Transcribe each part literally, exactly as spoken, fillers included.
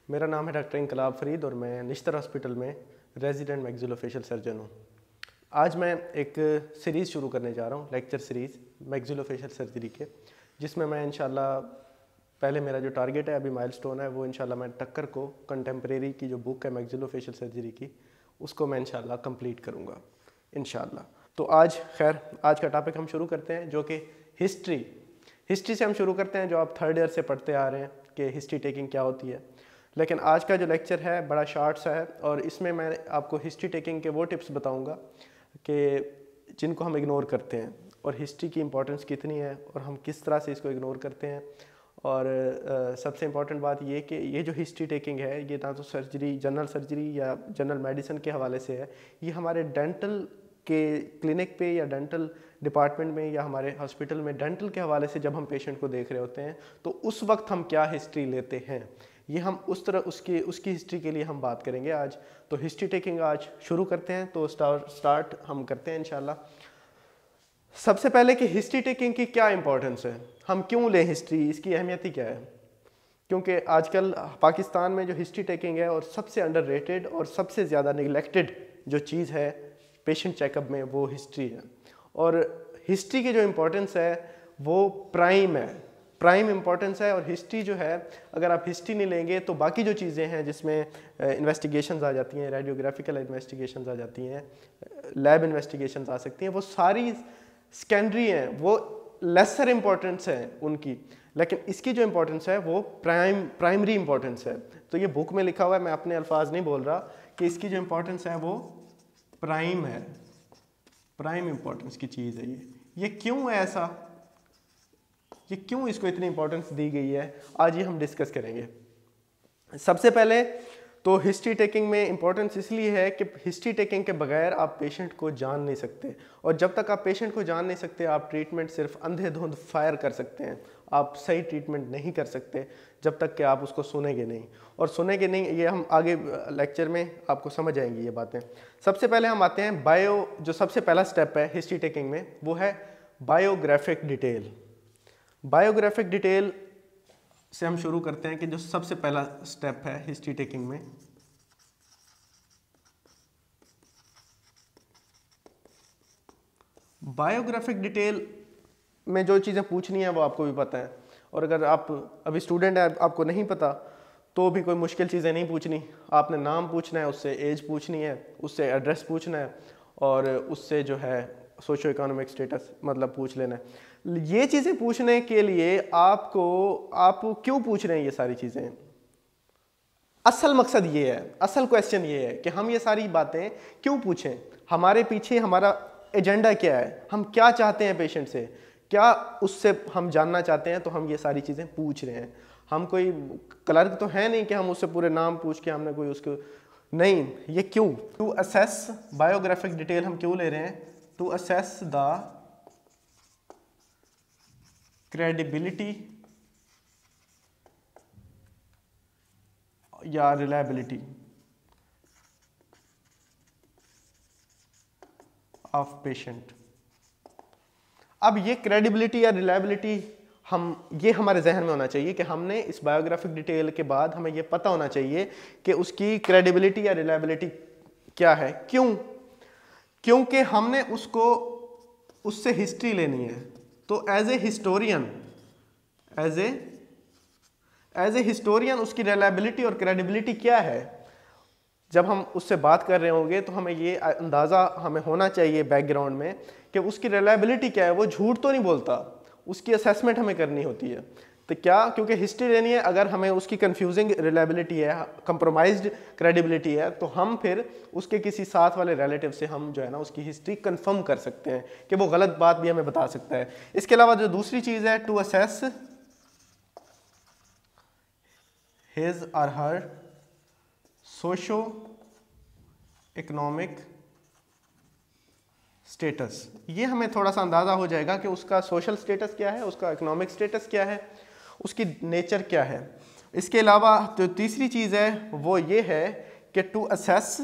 मेरा नाम है डॉक्टर इंकलाब फरीद और मैं निश्तर हॉस्पिटल में रेजिडेंट मैक्सिलोफेशियल सर्जन हूँ। आज मैं एक सीरीज़ शुरू करने जा रहा हूँ, लेक्चर सीरीज़ मैक्सिलोफेशियल सर्जरी के, जिसमें मैं इंशाल्लाह पहले मेरा जो टारगेट है, अभी माइलस्टोन है, वो इंशाल्लाह मैं टक्कर को कंटेम्प्रेरी की जो बुक है मैक्सिलोफेशियल सर्जरी की, उसको मैं इंशाल्लाह कंप्लीट करूँगा इंशाल्लाह। तो आज खैर आज का टॉपिक हम शुरू करते हैं, जो कि हिस्ट्री हिस्ट्री से हम शुरू करते हैं, जो आप थर्ड ईयर से पढ़ते आ रहे हैं कि हिस्ट्री टेकिंग क्या होती है। लेकिन आज का जो लेक्चर है बड़ा शॉर्ट सा है और इसमें मैं आपको हिस्ट्री टेकिंग के वो टिप्स बताऊंगा कि जिनको हम इग्नोर करते हैं और हिस्ट्री की इम्पोर्टेंस कितनी है और हम किस तरह से इसको इग्नोर करते हैं। और uh, सबसे इम्पॉर्टेंट बात ये कि ये जो हिस्ट्री टेकिंग है, ये ना तो सर्जरी जनरल सर्जरी या जनरल मेडिसिन के हवाले से है, ये हमारे डेंटल के क्लिनिक पे या डेंटल डिपार्टमेंट में या हमारे हॉस्पिटल में डेंटल के हवाले से जब हम पेशेंट को देख रहे होते हैं तो उस वक्त हम क्या हिस्ट्री लेते हैं, ये हम उस तरह उसकी उसकी हिस्ट्री के लिए हम बात करेंगे आज। तो हिस्ट्री टेकिंग आज शुरू करते हैं। तो स्टार्ट स्टार्ट हम करते हैं इंशाल्लाह। सबसे पहले कि हिस्ट्री टेकिंग की क्या इंपॉर्टेंस है, हम क्यों लें हिस्ट्री, इसकी अहमियत ही क्या है। क्योंकि आजकल पाकिस्तान में जो हिस्ट्री टेकिंग है और सबसे अंडररेटेड और सबसे ज़्यादा निगलेक्टेड जो चीज़ है पेशेंट चेकअप में, वो हिस्ट्री है। और हिस्ट्री की जो इम्पोर्टेंस है वो प्राइम है, प्राइम इम्पोर्टेंस है। और हिस्ट्री जो है, अगर आप हिस्ट्री नहीं लेंगे तो बाकी जो चीज़ें हैं जिसमें इन्वेस्टिगेशंस आ जाती हैं, रेडियोग्राफिकल इन्वेस्टिगेशंस आ जाती हैं, लैब इन्वेस्टिगेशंस आ सकती हैं, वो सारी सेकेंडरी हैं, वो लेसर इम्पोर्टेंस है उनकी। लेकिन इसकी जो इम्पोर्टेंस है वो प्राइम प्राइमरी इम्पोर्टेंस है। तो ये बुक में लिखा हुआ है, मैं अपने अल्फाज नहीं बोल रहा, कि इसकी जो इम्पोर्टेंस है वो प्राइम है, प्राइम इम्पोर्टेंस की चीज़ है ये। ये क्यों है ऐसा, ये क्यों इसको इतनी इंपॉर्टेंस दी गई है, आज ये हम डिस्कस करेंगे। सबसे पहले तो हिस्ट्री टेकिंग में इंपॉर्टेंस इसलिए है कि हिस्ट्री टेकिंग के बगैर आप पेशेंट को जान नहीं सकते, और जब तक आप पेशेंट को जान नहीं सकते आप ट्रीटमेंट सिर्फ अंधेधुंध फायर कर सकते हैं, आप सही ट्रीटमेंट नहीं कर सकते जब तक कि आप उसको सुनेंगे नहीं। और सुनेंगे नहीं, ये हम आगे लेक्चर में आपको समझ आएंगी ये बातें। सबसे पहले हम आते हैं बायो, जो सबसे पहला स्टेप है हिस्ट्री टेकिंग में, वो है बायोग्राफिक डिटेल। बायोग्राफिक डिटेल से हम शुरू करते हैं कि जो सबसे पहला स्टेप है हिस्ट्री टेकिंग में। बायोग्राफिक डिटेल में जो चीज़ें पूछनी है वो आपको भी पता है, और अगर आप अभी स्टूडेंट है, आपको नहीं पता, तो भी कोई मुश्किल चीज़ें नहीं पूछनी। आपने नाम पूछना है, उससे एज पूछनी है, उससे एड्रेस पूछना है, और उससे जो है सोशो इकोनॉमिक स्टेटस मतलब पूछ लेना है। ये चीज़ें पूछने के लिए आपको आप क्यों पूछ रहे हैं ये सारी चीज़ें, असल मकसद ये है, असल क्वेश्चन ये है कि हम ये सारी बातें क्यों पूछें, हमारे पीछे हमारा एजेंडा क्या है, हम क्या चाहते हैं पेशेंट से, क्या उससे हम जानना चाहते हैं, तो हम ये सारी चीज़ें पूछ रहे हैं। हम कोई क्लर्क तो है नहीं कि हम उससे पूरे नाम पूछ के हमने कोई उसको नहीं, ये क्यों, टू असेस बायोग्राफिक डिटेल हम क्यों ले रहे हैं, टू असेस द credibility या reliability of patient। अब ये credibility या reliability हम ये हमारे जहन में होना चाहिए कि हमने इस बायोग्राफिक डिटेल के बाद हमें ये पता होना चाहिए कि उसकी credibility या reliability क्या है। क्यों? क्योंकि हमने उसको उससे हिस्ट्री लेनी है। तो as a historian as a as a historian उसकी रिलायबिलिटी और क्रेडिबिलिटी क्या है, जब हम उससे बात कर रहे होंगे तो हमें ये अंदाज़ा हमें होना चाहिए बैकग्राउंड में कि उसकी रिलायबिलिटी क्या है, वो झूठ तो नहीं बोलता, उसकी असेसमेंट हमें करनी होती है। तो क्या, क्योंकि हिस्ट्री लेनी है, अगर हमें उसकी कंफ्यूजिंग रिलायबिलिटी है, कंप्रोमाइज्ड क्रेडिबिलिटी है, तो हम फिर उसके किसी साथ वाले रिलेटिव से हम जो है ना उसकी हिस्ट्री कंफर्म कर सकते हैं कि वो गलत बात भी हमें बता सकता है। इसके अलावा जो दूसरी चीज़ है, टू असेस हिज और हर सोशो इकोनॉमिक स्टेटस। ये हमें थोड़ा सा अंदाज़ा हो जाएगा कि उसका सोशल स्टेटस क्या है, उसका इकोनॉमिक स्टेटस क्या है, उसकी नेचर क्या है। इसके अलावा जो तीसरी चीज़ है वो ये है कि टू असेस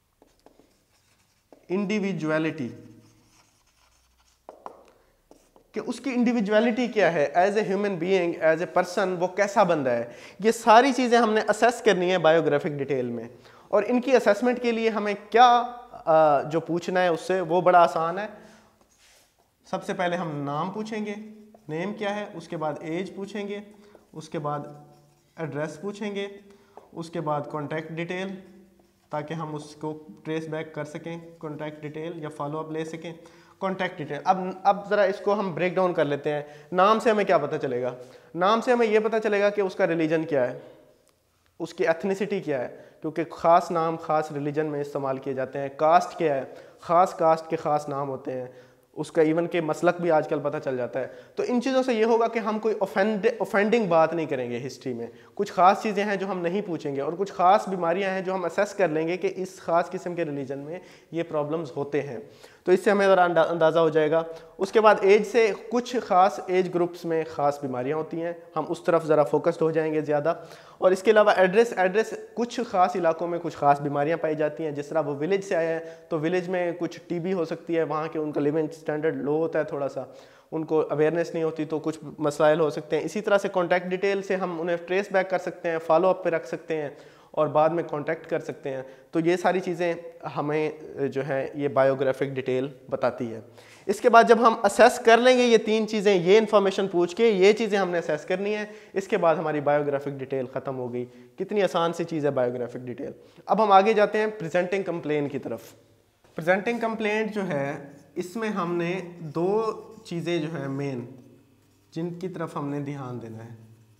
इंडिविजुअलिटी कि उसकी इंडिविजुअलिटी क्या है, as a human being, as a person वो कैसा बंदा है। ये सारी चीज़ें हमने असेस करनी है बायोग्राफिक डिटेल में। और इनकी असेसमेंट के लिए हमें क्या आ, जो पूछना है उससे वो बड़ा आसान है। सबसे पहले हम नाम पूछेंगे, नेम क्या है, उसके बाद एज पूछेंगे, उसके बाद एड्रेस पूछेंगे, उसके बाद कॉन्टैक्ट डिटेल, ताकि हम उसको ट्रेस बैक कर सकें, कॉन्टैक्ट डिटेल या फॉलो अप ले सकें। कॉन्टैक्ट डिटेल, अब अब ज़रा इसको हम ब्रेक डाउन कर लेते हैं। नाम से हमें क्या पता चलेगा? नाम से हमें यह पता चलेगा कि उसका रिलीजन क्या है, उसकी एथनिसिटी क्या है, क्योंकि ख़ास नाम ख़ास रिलीजन में इस्तेमाल किए जाते हैं। कास्ट क्या है, ख़ास कास्ट के ख़ास नाम होते हैं, उसका इवन के मसलक भी आजकल पता चल जाता है। तो इन चीज़ों से ये होगा कि हम कोई ऑफेंड ऑफेंडिंग बात नहीं करेंगे हिस्ट्री में। कुछ ख़ास चीज़ें हैं जो हम नहीं पूछेंगे, और कुछ ख़ास बीमारियां हैं जो हम असेस कर लेंगे कि इस ख़ास किस्म के रिलीजन में ये प्रॉब्लम्स होते हैं। तो इससे हमें ज़रा अंदाज़ा हो जाएगा। उसके बाद एज से, कुछ ख़ास एज ग्रुप्स में ख़ास बीमारियाँ होती हैं, हम उस तरफ ज़रा फोकस्ड हो जाएंगे ज़्यादा। और इसके अलावा एड्रेस एड्रेस कुछ ख़ास इलाकों में कुछ ख़ास बीमारियाँ पाई जाती हैं। जिस तरह वो विलेज से आए हैं तो विलेज में कुछ टीबी हो सकती है, वहाँ के उनका लिविंग स्टैंडर्ड लो होता है, थोड़ा सा उनको अवेयरनेस नहीं होती, तो कुछ मसाइल हो सकते हैं। इसी तरह से कॉन्टैक्ट डिटेल से हम उन्हें ट्रेस बैक कर सकते हैं, फॉलो अप पे रख सकते हैं और बाद में कांटेक्ट कर सकते हैं। तो ये सारी चीज़ें हमें जो है ये बायोग्राफिक डिटेल बताती है। इसके बाद जब हम असेस कर लेंगे ये तीन चीज़ें, ये इन्फॉर्मेशन पूछ के ये चीज़ें हमने असेस करनी है, इसके बाद हमारी बायोग्राफिक डिटेल ख़त्म हो गई। कितनी आसान सी चीज़ है बायोग्राफिक डिटेल। अब हम आगे जाते हैं प्रेजेंटिंग कंप्लेन की तरफ। प्रेजेंटिंग कंप्लेंट जो है, इसमें हमने दो चीज़ें जो है मेन, जिनकी तरफ हमने ध्यान देना है।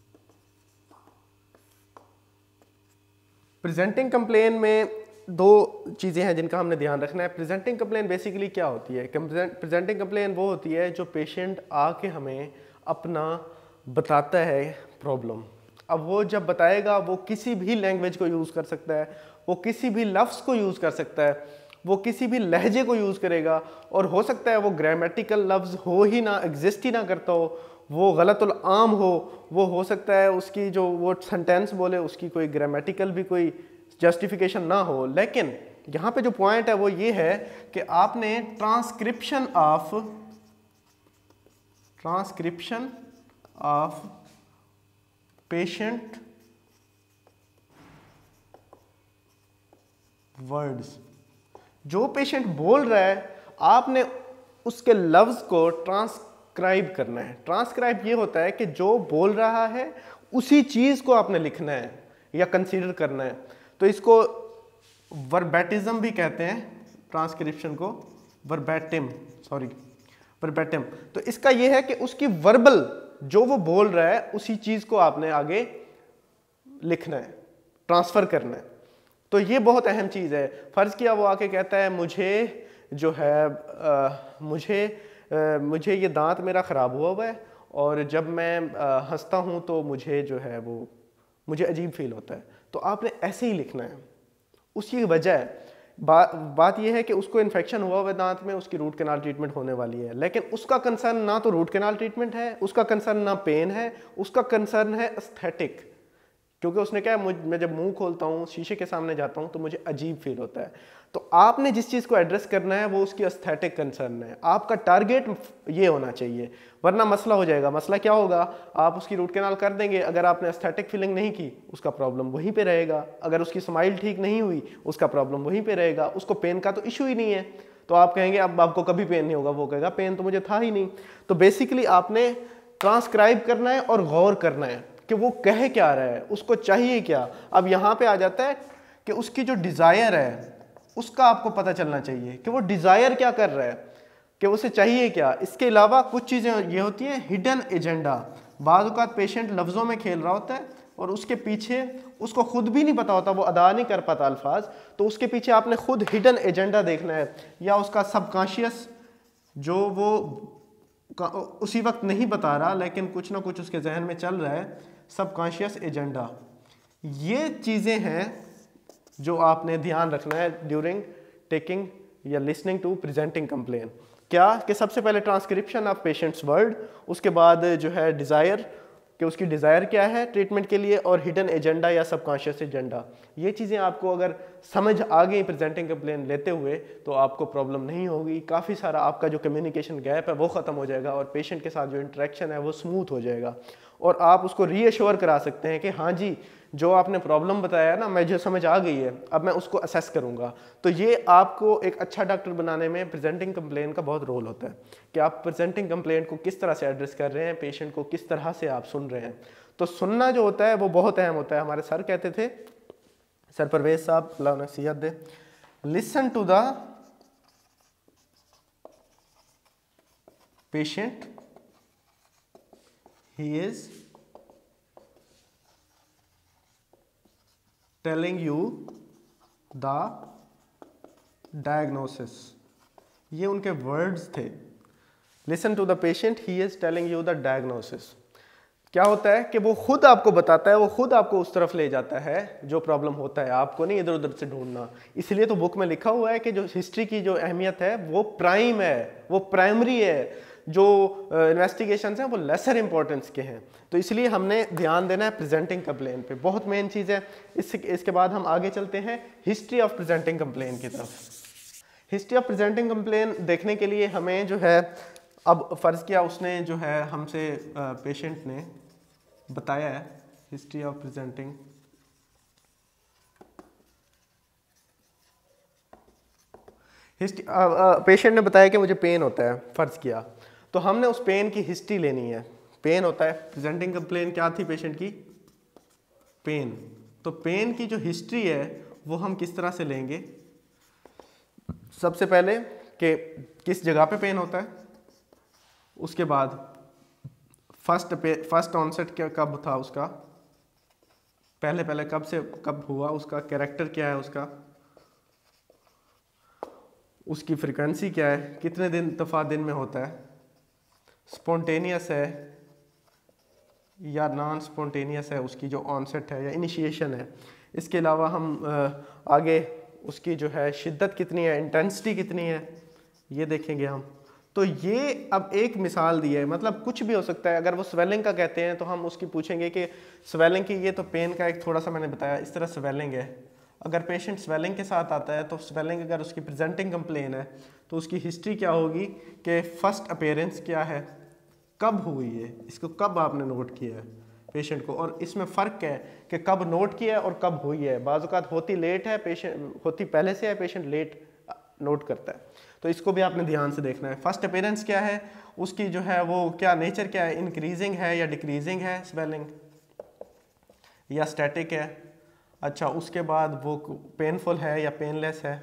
प्रेजेंटिंग कंप्लेन में दो चीज़ें हैं जिनका हमने ध्यान रखना है। प्रेजेंटिंग कंप्लेन बेसिकली क्या होती है? प्रेजेंटिंग कंप्लेन वो होती है जो पेशेंट आके हमें अपना बताता है प्रॉब्लम। अब वो जब बताएगा वो किसी भी लैंग्वेज को यूज़ कर सकता है, वो किसी भी लफ्ज़ को यूज़ कर सकता है, वो किसी भी लहजे को यूज़ करेगा, और हो सकता है वो ग्रामेटिकल लफ्ज़ हो ही ना, एग्जिस्ट ही ना करता हो, वो गलतुल आम हो, वो हो सकता है उसकी जो वो सेंटेंस बोले उसकी कोई ग्रामेटिकल भी कोई जस्टिफिकेशन ना हो। लेकिन यहाँ पे जो पॉइंट है वो ये है कि आपने transcription of transcription of patient words, जो पेशेंट बोल रहा है आपने उसके लफ्ज़ को ट्रांसक्राइब करना है। ट्रांसक्राइब ये होता है कि जो बोल रहा है उसी चीज़ को आपने लिखना है या कंसीडर करना है। तो इसको वर्बैटिज्म भी कहते हैं, ट्रांसक्रिप्शन को वर्बैटिम, सॉरी वर्बैटिम। तो इसका ये है कि उसकी वर्बल जो वो बोल रहा है उसी चीज़ को आपने आगे लिखना है, ट्रांसफ़र करना है। तो ये बहुत अहम चीज़ है। फ़र्ज़ किया वो आके कहता है मुझे जो है आ, मुझे आ, मुझे ये दांत मेरा ख़राब हुआ हुआ है और जब मैं हंसता हूँ तो मुझे जो है वो मुझे अजीब फील होता है। तो आपने ऐसे ही लिखना है। उसकी वजह बा, बात यह है कि उसको इन्फेक्शन हुआ हुआ दांत में, उसकी रूट कैनाल ट्रीटमेंट होने वाली है, लेकिन उसका कंसर्न ना तो रूट कैनाल ट्रीटमेंट है, उसका कंसर्न ना पेन है, उसका कंसर्न है एस्थेटिक। क्योंकि उसने क्या है, मैं जब मुंह खोलता हूँ, शीशे के सामने जाता हूँ तो मुझे अजीब फील होता है। तो आपने जिस चीज़ को एड्रेस करना है वो उसकी एस्थेटिक कंसर्न है। आपका टारगेट ये होना चाहिए, वरना मसला हो जाएगा। मसला क्या होगा, आप उसकी रूट कैनाल कर देंगे, अगर आपने एस्थेटिक फीलिंग नहीं की उसका प्रॉब्लम वहीं पे रहेगा। अगर उसकी स्माइल ठीक नहीं हुई उसका प्रॉब्लम वहीं पे रहेगा। उसको पेन का तो इशू ही नहीं है, तो आप कहेंगे अब आपको कभी पेन नहीं होगा, वो कहेगा पेन तो मुझे था ही नहीं। तो बेसिकली आपने ट्रांसक्राइब करना है और गौर करना है कि वो कह क्या रहा है, उसको चाहिए क्या। अब यहाँ पे आ जाता है कि उसकी जो डिज़ायर है उसका आपको पता चलना चाहिए कि वो डिज़ायर क्या कर रहा है, कि उसे चाहिए क्या। इसके अलावा कुछ चीज़ें ये होती हैं हिडन एजेंडा। बाज़ औक़ात पेशेंट लफ्ज़ों में खेल रहा होता है और उसके पीछे उसको खुद भी नहीं पता होता, वो अदा नहीं कर पाता अल्फाज, तो उसके पीछे आपने खुद हिडन एजेंडा देखना है, या उसका सबकॉन्शियस जो वो उसी वक्त नहीं बता रहा लेकिन कुछ ना कुछ उसके जहन में चल रहा है, सबकॉन्शियस एजेंडा। ये चीज़ें हैं जो आपने ध्यान रखना है ड्यूरिंग टेकिंग या लिसनिंग टू प्रेजेंटिंग कंप्लेन। क्या कि सबसे पहले ट्रांसक्रिप्शन ऑफ पेशेंट्स वर्ड, उसके बाद जो है डिज़ायर, कि उसकी डिज़ायर क्या है ट्रीटमेंट के लिए और हिडन एजेंडा या सबकॉन्शियस एजेंडा। ये चीज़ें आपको अगर समझ आ गई प्रेजेंटिंग कंप्लेन लेते हुए तो आपको प्रॉब्लम नहीं होगी। काफ़ी सारा आपका जो कम्युनिकेशन गैप है वो ख़त्म हो जाएगा और पेशेंट के साथ जो इंटरेक्शन है वो स्मूथ हो जाएगा और आप उसको रीअश्योर करा सकते हैं कि हाँ जी जो आपने प्रॉब्लम बताया है ना, मैं जो समझ आ गई है, अब मैं उसको असेस करूंगा। तो ये आपको एक अच्छा डॉक्टर बनाने में प्रेजेंटिंग कंप्लेन का बहुत रोल होता है कि आप प्रेजेंटिंग कंप्लेन को किस तरह से एड्रेस कर रहे हैं, पेशेंट को किस तरह से आप सुन रहे हैं। तो सुनना जो होता है वो बहुत अहम होता है। हमारे सर कहते थे, सर परवेज साहब, अल्लाह उन्हें नसीहत दे, listen to the patient, he is telling you the diagnosis. ये उनके वर्ड्स थे, listen to the patient, he is telling you the diagnosis. क्या होता है कि वो खुद आपको बताता है, वो खुद आपको उस तरफ ले जाता है जो प्रॉब्लम होता है, आपको नहीं इधर उधर से ढूंढना। इसलिए तो बुक में लिखा हुआ है कि जो हिस्ट्री की जो अहमियत है वो प्राइम है, वो प्राइमरी है, जो इन्वेस्टिगेशंस हैं वो लेसर इंपॉर्टेंस के हैं। तो इसलिए हमने ध्यान देना है प्रेजेंटिंग कंप्लेन पे, बहुत मेन चीज़ है। इस इसके बाद हम आगे चलते हैं हिस्ट्री ऑफ प्रेजेंटिंग कंप्लेन की तरफ। हिस्ट्री ऑफ प्रेजेंटिंग कंप्लेन देखने के लिए हमें जो है, अब फ़र्ज़ किया उसने जो है हमसे पेशेंट ने बताया है history of presenting history, patient ने बताया कि मुझे पेन होता है, फ़र्ज़ किया, तो हमने उस पेन की हिस्ट्री लेनी है। पेन होता है, प्रेजेंटिंग कंप्लेन क्या थी पेशेंट की, पेन। तो पेन की जो हिस्ट्री है वो हम किस तरह से लेंगे, सबसे पहले कि किस जगह पे पेन होता है, उसके बाद फर्स्ट फर्स्ट ऑनसेट क्या कब था उसका, पहले पहले कब से कब हुआ, उसका कैरेक्टर क्या है उसका, उसकी फ्रीक्वेंसी क्या है, कितने दिन दफ़ा दिन में होता है, स्पॉन्टेनियस है या नॉन स्पॉन्टेनियस है उसकी जो ऑनसेट है या इनिशिएशन है। इसके अलावा हम आगे उसकी जो है शिद्दत कितनी है, इंटेंसिटी कितनी है, ये देखेंगे हम। तो ये अब एक मिसाल दी है, मतलब कुछ भी हो सकता है। अगर वो स्वेलिंग का कहते हैं तो हम उसकी पूछेंगे कि स्वेलिंग की, ये तो पेन का एक थोड़ा सा मैंने बताया, इस तरह स्वेलिंग है। अगर पेशेंट स्वेलिंग के साथ आता है तो स्वेलिंग अगर उसकी प्रेजेंटिंग कंप्लेन है तो उसकी हिस्ट्री क्या होगी कि फर्स्ट अपीयरेंस क्या है, कब हुई है, इसको कब आपने नोट किया है पेशेंट को, और इसमें फ़र्क है कि कब नोट किया है और कब हुई है। बाज़ औक़ात होती लेट है, पेशेंट होती पहले से है, पेशेंट लेट नोट करता है, तो इसको भी आपने ध्यान से देखना है। फर्स्ट अपीयरेंस क्या है उसकी, जो है वो क्या नेचर क्या है, इंक्रीजिंग है या डिक्रीजिंग है स्वेलिंग, या स्टैटिक है। अच्छा, उसके बाद वो पेनफुल है या पेनलेस है,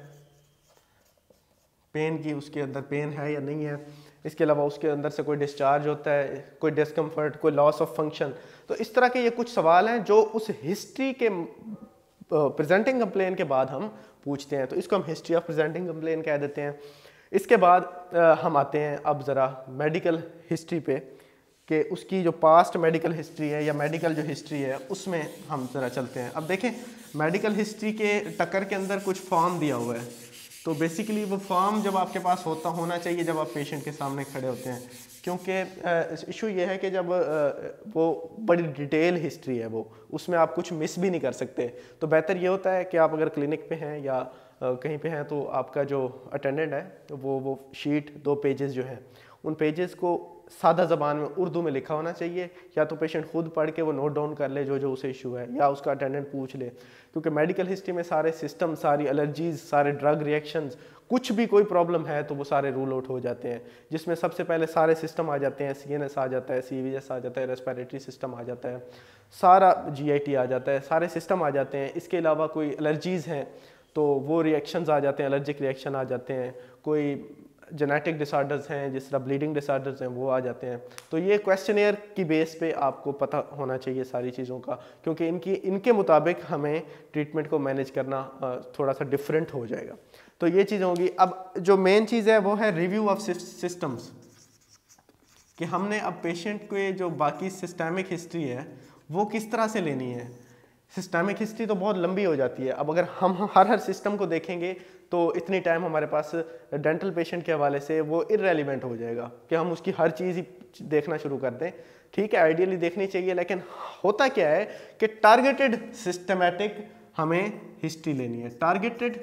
पेन की उसके अंदर पेन है या नहीं है। इसके अलावा उसके अंदर से कोई डिस्चार्ज होता है, कोई डिस्कम्फर्ट, कोई लॉस ऑफ फंक्शन। तो इस तरह के ये कुछ सवाल हैं जो उस हिस्ट्री के प्रेजेंटिंग कंप्लेन के बाद हम पूछते हैं, तो इसको हम हिस्ट्री ऑफ प्रेजेंटिंग कंप्लेन कह देते हैं। इसके बाद आ, हम आते हैं अब ज़रा मेडिकल हिस्ट्री पे कि उसकी जो पास्ट मेडिकल हिस्ट्री है या मेडिकल जो हिस्ट्री है उसमें हम ज़रा चलते हैं। अब देखें मेडिकल हिस्ट्री के टक्कर के अंदर कुछ फॉर्म दिया हुआ है, तो बेसिकली वो फॉर्म जब आपके पास होता होना चाहिए जब आप पेशेंट के सामने खड़े होते हैं, क्योंकि इशू ये है कि जब वो बड़ी डिटेल हिस्ट्री है वो, उसमें आप कुछ मिस भी नहीं कर सकते। तो बेहतर ये होता है कि आप अगर क्लिनिक पे हैं या कहीं पे हैं तो आपका जो अटेंडेंट है तो वो वो शीट दो पेजेस जो हैं उन पेजेस को सादा ज़बान में उर्दू में लिखा होना चाहिए, या तो पेशेंट खुद पढ़ के वो नोट डाउन कर ले जो जो उसे इशू है, या उसका अटेंडेंट पूछ ले, क्योंकि मेडिकल हिस्ट्री में सारे सिस्टम, सारी एलर्जीज, सारे ड्रग रिएक्शंस, कुछ भी कोई प्रॉब्लम है तो वो सारे रूल आउट हो जाते हैं, जिसमें सबसे पहले सारे सिस्टम आ जाते हैं, सी एन एस आ जाता है, सी वी एस आ जाता है, रेस्पिरेटरी सिस्टम आ जाता है, सारा जी आई टी आ जाता है, सारे सिस्टम आ जाते हैं। इसके अलावा कोई एलर्जीज़ हैं तो वो रिएक्शंस आ जाते हैं, एलर्जिक रिएक्शन आ जाते हैं, कोई जेनेटिक डिसऑर्डर्स हैं जिस तरह ब्लीडिंग डिसऑर्डर्स हैं वो आ जाते हैं। तो ये क्वेश्चनियर की बेस पे आपको पता होना चाहिए सारी चीज़ों का, क्योंकि इनकी इनके मुताबिक हमें ट्रीटमेंट को मैनेज करना थोड़ा सा डिफरेंट हो जाएगा। तो ये चीज़ होगी। अब जो मेन चीज़ है वो है रिव्यू ऑफ सिस्टम्स, कि हमने अब पेशेंट को जो बाकी सिस्टमिक हिस्ट्री है वो किस तरह से लेनी है। सिस्टमिक हिस्ट्री तो बहुत लंबी हो जाती है। अब अगर हम हर हर सिस्टम को देखेंगे तो इतनी टाइम हमारे पास डेंटल पेशेंट के हवाले से वो इररेलेवेंट हो जाएगा कि हम उसकी हर चीज़ ही देखना शुरू कर दें, ठीक है, आइडियली देखनी चाहिए, लेकिन होता क्या है कि टारगेटेड सिस्टमैटिक हमें हिस्ट्री लेनी है। टारगेटेड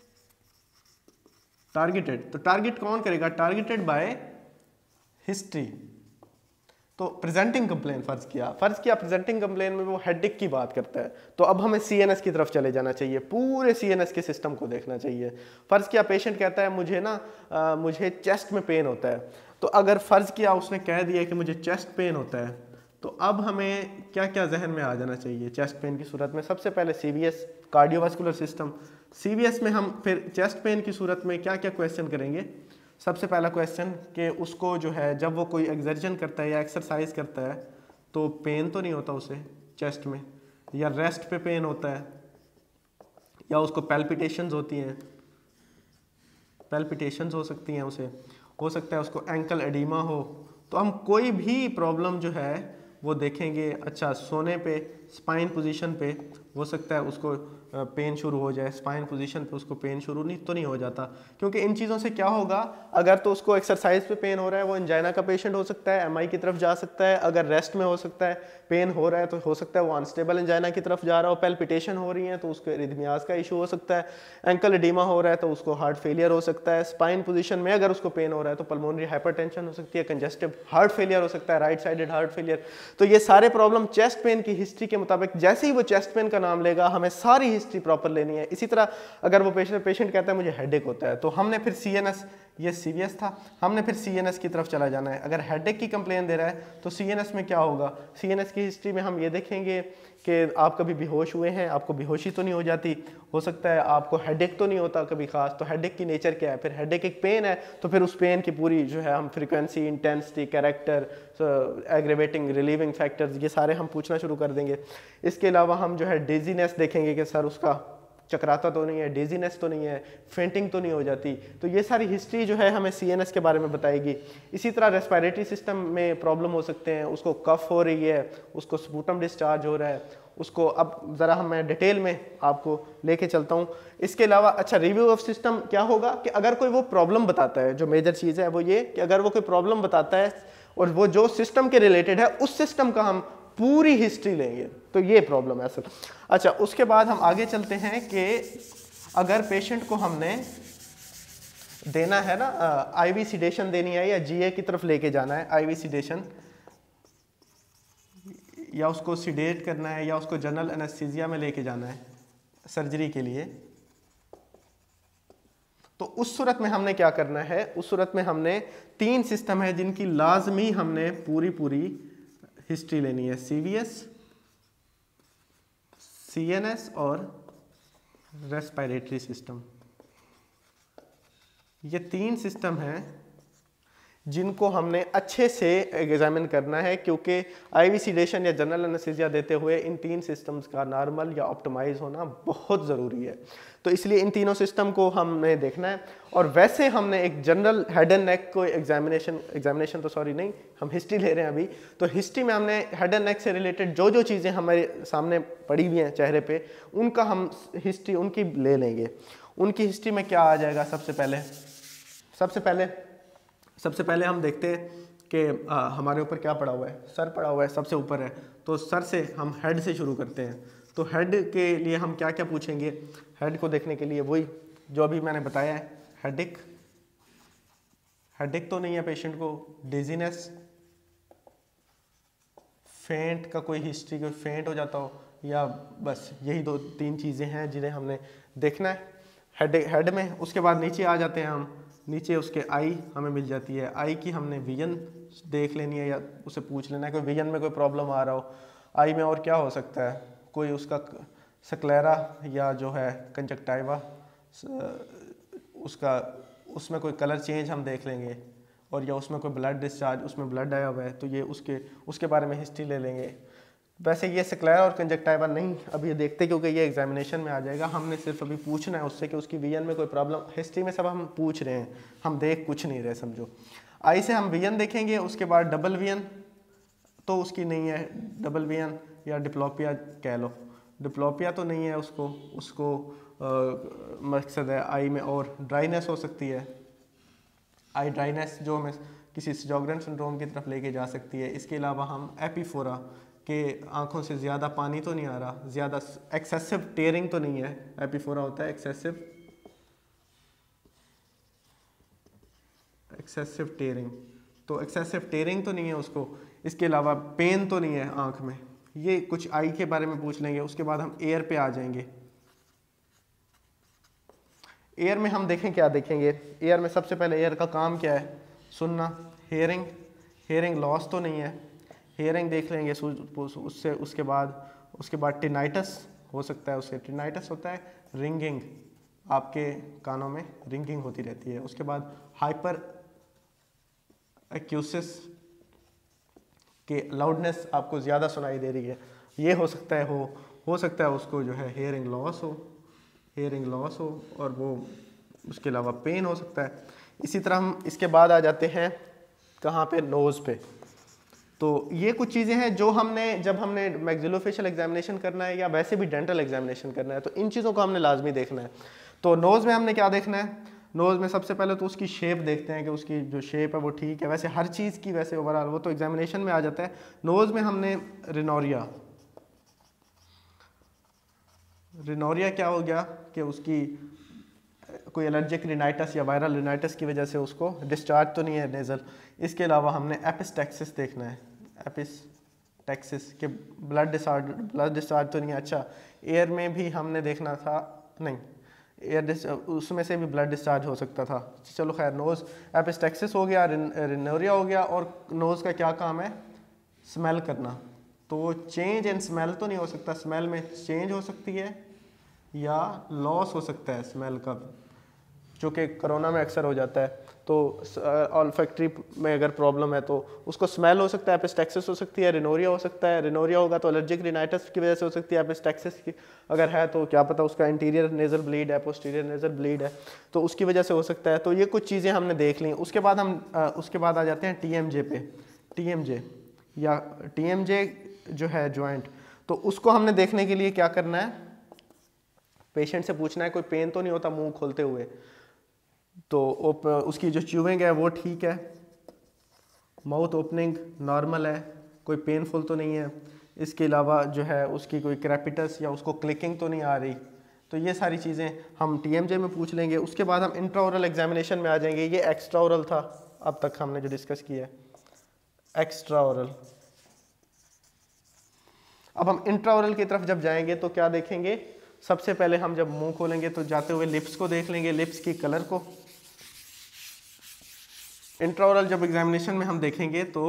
टारगेटेड तो टारगेट कौन करेगा? Targeted by history. तो प्रेजेंटिंग कंप्लेन फर्ज किया फर्ज किया प्रेजेंटिंग कंप्लेन में वो हेडेक की बात करता है, तो अब हमें सीएनएस की तरफ चले जाना चाहिए, पूरे सीएनएस के सिस्टम को देखना चाहिए। फर्ज किया पेशेंट कहता है मुझे ना आ, मुझे चेस्ट में पेन होता है, तो अगर फर्ज किया उसने कह दिया कि मुझे चेस्ट पेन होता है, तो अब हमें क्या क्या जहन में आ जाना चाहिए चेस्ट पेन की सूरत में? सबसे पहले सीवीएस, कार्डियोवास्कुलर सिस्टम। सीवीएस में हम फिर चेस्ट पेन की सूरत में क्या क्या क्वेश्चन करेंगे? सबसे पहला क्वेश्चन कि उसको जो है जब वो कोई एक्सर्जन करता है या एक्सरसाइज करता है तो पेन तो नहीं होता उसे चेस्ट में, या रेस्ट पे पेन होता है, या उसको पैल्पिटेशंस होती हैं, पैल्पिटेशंस हो सकती हैं उसे, हो सकता है उसको एंकल एडिमा हो। तो हम कोई भी प्रॉब्लम जो है वो देखेंगे। अच्छा, सोने पे स्पाइन पोजीशन पे हो सकता है उसको पेन शुरू हो जाए, स्पाइन पोजीशन पे उसको पेन शुरू नहीं तो नहीं हो जाता, क्योंकि इन चीज़ों से क्या होगा, अगर तो उसको एक्सरसाइज पे पेन हो रहा है वो एंजाइना का पेशेंट हो सकता है, एमआई की तरफ जा सकता है। अगर रेस्ट में हो सकता है पेन हो रहा है तो हो सकता है वो अनस्टेबल एंजाइना की तरफ जा रहा हो। पैल्पिटेशन हो रही है तो उसको रिदमियाज का इशू हो सकता है। एंकल एडिमा हो रहा है तो उसको हार्ट फेलियर हो सकता है। स्पाइन पोजीशन में अगर उसको पेन हो रहा है तो पल्मोनरी हाइपरटेंशन हो सकती है, कंजेस्टिव हार्ट फेलियर हो सकता है, राइट साइडेड हार्ट फेलियर। तो ये सारे प्रॉब्लम चेस्ट पेन की हिस्ट्री के मुताबिक, जैसे ही वो चेस्ट पेन का नाम लेगा हमें सारी हिस्ट्री प्रॉपर लेनी है। इसी तरह अगर वो पेशेंट पेशेंट कहता है मुझे हेडेक होता है, तो हमने फिर सीएनएस, ये सीवीएस था, हमने फिर सीएनएस की तरफ चला जाना है। अगर हेडेक की कंप्लेन दे रहा है तो सीएनएस में क्या होगा? सीएनएस की हिस्ट्री में हम ये देखेंगे कि आप कभी बेहोश हुए हैं, आपको बेहोशी तो नहीं हो जाती, हो सकता है आपको हेडेक तो नहीं होता कभी खास, तो हेडेक की नेचर क्या है? फिर हेडेक एक पेन है तो फिर उस पेन की पूरी जो है हम frequency, intensity, character, aggravating, relieving factors, ये सारे हम पूछना शुरू कर देंगे। इसके अलावा हम जो है डिजीनेस देखेंगे कि सर उसका चकराता तो नहीं है, डिजीनेस तो नहीं है, फेंटिंग तो नहीं हो जाती। तो ये सारी हिस्ट्री जो है हमें सीएनएस के बारे में बताएगी। इसी तरह रेस्पिरेटरी सिस्टम में प्रॉब्लम हो सकते हैं, उसको कफ हो रही है, उसको स्पूटम डिस्चार्ज हो रहा है, उसको अब ज़रा हम मैं डिटेल में आपको लेके चलता हूँ। इसके अलावा अच्छा, रिव्यू ऑफ सिस्टम क्या होगा कि अगर कोई वो प्रॉब्लम बताता है, जो मेजर चीज़ है वो ये कि अगर वो कोई प्रॉब्लम बताता है और वो जो सिस्टम के रिलेटेड है उस सिस्टम का हम पूरी हिस्ट्री लेंगे, तो ये प्रॉब्लम है सर। अच्छा, उसके बाद हम आगे चलते हैं कि अगर पेशेंट को हमने देना है ना आईवी सिडेशन देनी है या जीए की तरफ लेके जाना है, आईवी सिडेशन, या उसको सिडेट करना है या उसको जनरल एनेस्थीसिया में लेके जाना है सर्जरी के लिए, तो उस सूरत में हमने क्या करना है? उस सूरत में हमने तीन सिस्टम है जिनकी लाजमी हमने पूरी पूरी हिस्ट्री लेनी है, सीवीएस, सीएनएस और रेस्पिरेटरी सिस्टम। ये तीन सिस्टम हैं जिनको हमने अच्छे से एग्जामिन करना है, क्योंकि आईवी सिडेशन या जनरल एनेस्थीसिया देते हुए इन तीन सिस्टम्स का नॉर्मल या ऑप्टिमाइज होना बहुत ज़रूरी है। तो इसलिए इन तीनों सिस्टम को हमने देखना है। और वैसे हमने एक जनरल हेड एंड नेक को एग्जामिनेशन एग्जामिनेशन तो सॉरी नहीं, हम हिस्ट्री ले रहे हैं अभी, तो हिस्ट्री में हमने हेड एंड नेक से रिलेटेड जो जो चीज़ें हमारे सामने पड़ी हुई हैं चेहरे पे, उनका हम हिस्ट्री उनकी ले लेंगे। उनकी हिस्ट्री में क्या आ जाएगा? सबसे पहले सबसे पहले सबसे पहले हम देखते हैं कि हमारे ऊपर क्या पड़ा हुआ है, सर पड़ा हुआ है, सबसे ऊपर है, तो सर से हम हेड से शुरू करते हैं। तो हेड के लिए हम क्या क्या पूछेंगे? हेड को देखने के लिए वही जो अभी मैंने बताया है, हेडेक, हेडेक तो नहीं है पेशेंट को, डिजीनेस, फेंट का कोई हिस्ट्री, कोई फेंट हो जाता हो, या बस यही दो तीन चीज़ें हैं जिन्हें हमने देखना है हेड हेड में। उसके बाद नीचे आ जाते हैं हम, नीचे उसके आई हमें मिल जाती है, आई की हमने विजन देख लेनी है या उसे पूछ लेना है कोई विजन में कोई प्रॉब्लम आ रहा हो आई में। और क्या हो सकता है? कोई उसका स्क्लेरा या जो है कंजक्टाइवा, उसका उसमें कोई कलर चेंज हम देख लेंगे, और या उसमें कोई ब्लड डिस्चार्ज, उसमें ब्लड आया हुआ है तो ये उसके उसके बारे में हिस्ट्री ले लेंगे। वैसे ये स्क्लेरा और कंजक्टाइवा नहीं अभी ये देखते, क्योंकि ये एग्जामिनेशन में आ जाएगा। हमने सिर्फ अभी पूछना है उससे कि उसकी विजन में कोई प्रॉब्लम, हिस्ट्री में सब हम पूछ रहे हैं, हम देख कुछ नहीं रहे समझो। आई से हम विजन देखेंगे, उसके बाद डबल विजन तो उसकी नहीं है, डबल विजन या डिप्लोपिया कह लो, डिप्लोपिया तो नहीं है उसको, उसको मकसद है आई में। और ड्राइनेस हो सकती है, आई ड्राइनेस जो हमें किसी sjogren सिंड्रोम की तरफ लेके जा सकती है। इसके अलावा हम एपीफोरा के आँखों से ज़्यादा पानी तो नहीं आ रहा, ज़्यादा एक्सेसिव टेयरिंग तो नहीं है, एपीफोरा होता है एक्सेसिव एक्सेसिव टेयरिंग, तो एक्सेसिव टेयरिंग तो नहीं है उसको। इसके अलावा पेन तो नहीं है आँख में। ये कुछ आई के बारे में पूछ लेंगे। उसके बाद हम एयर पे आ जाएंगे। एयर में हम देखें क्या देखेंगे, एयर में सबसे पहले एयर का काम क्या है, सुनना। हेयरिंग, हेयरिंग लॉस तो नहीं है, हेयरिंग देख लेंगे। उससे उसके बाद उसके बाद टिनाइटस हो सकता है, उससे टिनाइटस होता है रिंगिंग, आपके कानों में रिंगिंग होती रहती है। उसके बाद हाइपर एक्यूसिस के लाउडनेस आपको ज़्यादा सुनाई दे रही है, ये हो सकता है हो हो सकता है उसको जो है हेयरिंग लॉस हो हेयरिंग लॉस हो और वो उसके अलावा पेन हो सकता है। इसी तरह हम इसके बाद आ जाते हैं कहाँ पे, नोज़ पे। तो ये कुछ चीज़ें हैं जो हमने जब हमने मैक्सिलोफेशियल एग्जामिनेशन करना है या वैसे भी डेंटल एग्जामिनेशन करना है तो इन चीज़ों को हमने लाजमी देखना है। तो नोज़ में हमने क्या देखना है, नोज़ में सबसे पहले तो उसकी शेप देखते हैं कि उसकी जो शेप है वो ठीक है। वैसे हर चीज़ की वैसे ओवरऑल वो तो एग्जामिनेशन में आ जाता है। नोज़ में हमने रिनोरिया, रिनोरिया क्या हो गया कि उसकी कोई एलर्जिक रिनाइटस या वायरल रिनाइटस की वजह से उसको डिस्चार्ज तो नहीं है नेज़ल। इसके अलावा हमने एपिस्टेक्सिस देखना है, एपिस्टेक्सिस के ब्लड डिस्चार्ज ब्लड डिस्चार्ज तो नहीं है। अच्छा, एयर में भी हमने देखना था, नहीं एयर उसमें से भी ब्लड डिस्चार्ज हो सकता था। चलो खैर, नोज़ एपिस्टेक्सिस हो गया, रिनोरिया हो गया। और नोज़ का क्या काम है, स्मेल करना। तो चेंज इन स्मेल तो नहीं हो सकता, स्मेल में चेंज हो सकती है या लॉस हो सकता है स्मेल का, जो कि कोरोना में अक्सर हो जाता है। तो ऑल्फैक्टरी में अगर प्रॉब्लम है तो उसको स्मेल हो सकता है, एपिस्टेक्सिस हो सकती है, रिनोरिया हो सकता है। रिनोरिया होगा तो एलर्जिक रिनाइटस की वजह से हो सकती है। एपिस्टेक्सिस की अगर है तो क्या पता उसका इंटीरियर नेज़ल ब्लीड है, पोस्टीरियर नेज़ल ब्लीड है, तो उसकी वजह से हो सकता है। तो ये कुछ चीज़ें हमने देख ली। उसके बाद हम आ, उसके बाद आ जाते हैं टी एम जे पे। टी एम जे या टी एम जे जो है जॉइंट, तो उसको हमने देखने के लिए क्या करना है, पेशेंट से पूछना है कोई पेन तो नहीं होता मुंह खोलते हुए, तो उसकी जो च्यूइंग है वो ठीक है, माउथ ओपनिंग नॉर्मल है, कोई पेनफुल तो नहीं है। इसके अलावा जो है उसकी कोई क्रैपिटस या उसको क्लिकिंग तो नहीं आ रही। तो ये सारी चीज़ें हम टीएमजे में पूछ लेंगे। उसके बाद हम इंट्राओरल एग्जामिनेशन में आ जाएंगे। ये एक्स्ट्राओरल था अब तक हमने जो डिस्कस किया है, एक्स्ट्राओरल। अब हम इंट्राओरल की तरफ जब जाएंगे तो क्या देखेंगे, सबसे पहले हम जब मुंह खोलेंगे तो जाते हुए लिप्स को देख लेंगे, लिप्स की कलर को। इंट्राओरल जब एग्जामिनेशन में हम देखेंगे तो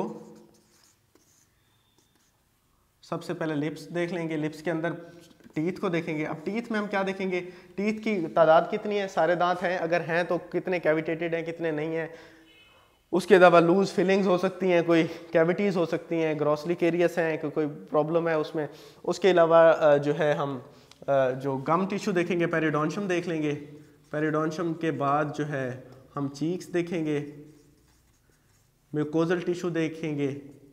सबसे पहले लिप्स देख लेंगे, लिप्स के अंदर टीथ को देखेंगे। अब टीथ में हम क्या देखेंगे, टीथ की तादाद कितनी है, सारे दांत हैं, अगर हैं तो कितने कैविटेटेड हैं, कितने नहीं हैं। उसके अलावा लूज फिलिंग्स हो सकती हैं, कोई कैविटीज़ हो सकती हैं, ग्रॉसली केरियस हैं, कोई कोई प्रॉब्लम है उसमें। उसके अलावा जो है हम जो गम टिश्यू देखेंगे, पेरिडोंशियम देख लेंगे। पेरिडोंशियम के बाद जो है हम चीक्स देखेंगे, म्यूकोजल टिश्यू देखेंगे,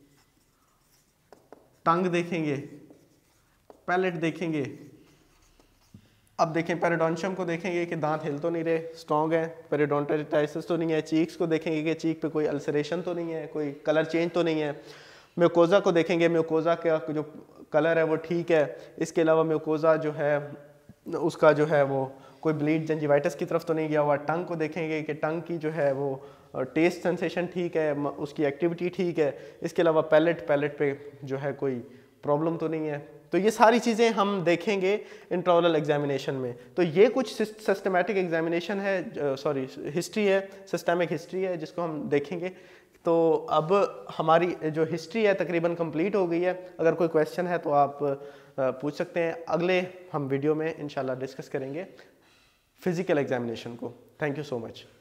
टंग देखेंगे, पैलेट देखेंगे। अब देखें पेरिडोंशियम को देखेंगे कि दांत हिल तो नहीं रहे, स्ट्रॉन्ग है, पेरिडोंटाइटिस तो नहीं है। चीक्स को देखेंगे कि चीक पे कोई अल्सरेशन तो नहीं है, कोई कलर चेंज तो नहीं है। म्यूकोजा को देखेंगे, म्यूकोजा का जो कलर है वो ठीक है। इसके अलावा म्यूकोजा जो है उसका जो है वो कोई ब्लीड जंजीवाइटिस की तरफ तो नहीं गया हुआ। टंग को देखेंगे कि टंग की जो है वो टेस्ट सेंसेशन ठीक है, उसकी एक्टिविटी ठीक है। इसके अलावा पैलेट पैलेट पे जो है कोई प्रॉब्लम तो नहीं है। तो ये सारी चीज़ें हम देखेंगे इंट्राओरल एग्जामिनेशन में। तो ये कुछ सिस्टमैटिक एग्जामिनेशन है, सॉरी हिस्ट्री है, सिस्टमिक हिस्ट्री है जिसको हम देखेंगे। तो अब हमारी जो हिस्ट्री है तकरीबन कंप्लीट हो गई है। अगर कोई क्वेश्चन है तो आप पूछ सकते हैं। अगले हम वीडियो में इंशाल्लाह डिस्कस करेंगे फिजिकल एग्जामिनेशन को। Thank you so much.